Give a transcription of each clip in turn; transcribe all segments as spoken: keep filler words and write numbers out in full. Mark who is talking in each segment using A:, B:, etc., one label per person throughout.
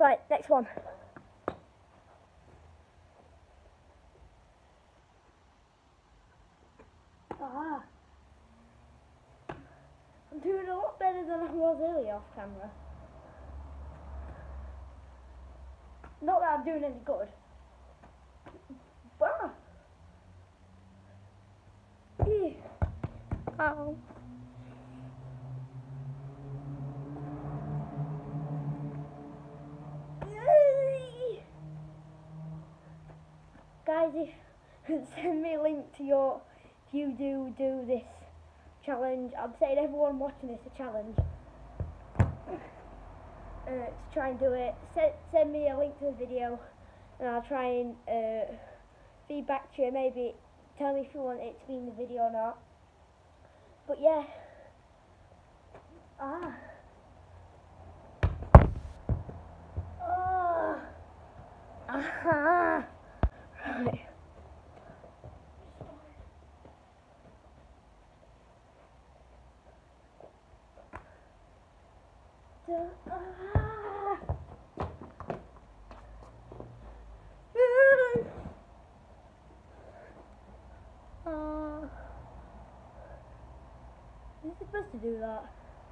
A: Right, next one. Ah. I'm doing a lot better than I was earlier off camera. Not that I'm doing any good. Ah. Ew. Ow. Guys, if send me a link to your, if you do do this challenge. I'm saying everyone watching this a challenge uh, to try and do it. Send, send me a link to the video, and I'll try and uh, feedback to you. Maybe tell me if you want it to be in the video or not. But yeah. Ah. Oh. Ah. Right. Ah. Uh, is it supposed to do that?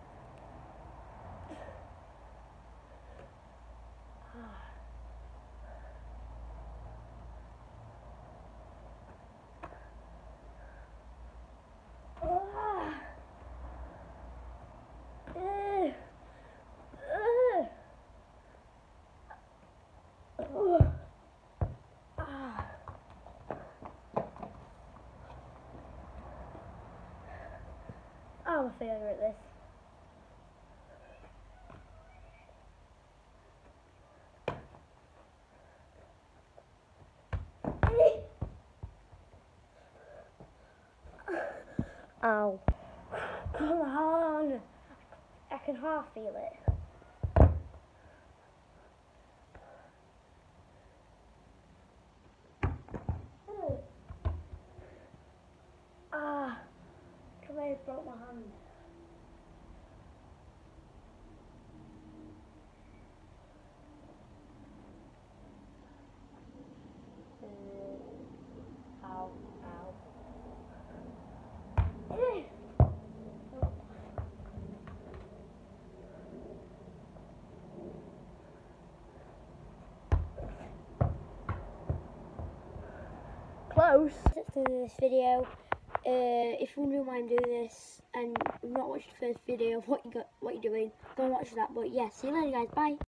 A: I'm a failure at this. Ow. Come on. I can half feel it. Ah. Come here, broke my hand. Uh, ow, ow. Close. That's the end of this video. Uh, if you wondering why I'm doing this and you've not watched the first video of what you got, what you're doing, go and watch that. But yeah, see you later, guys. Bye.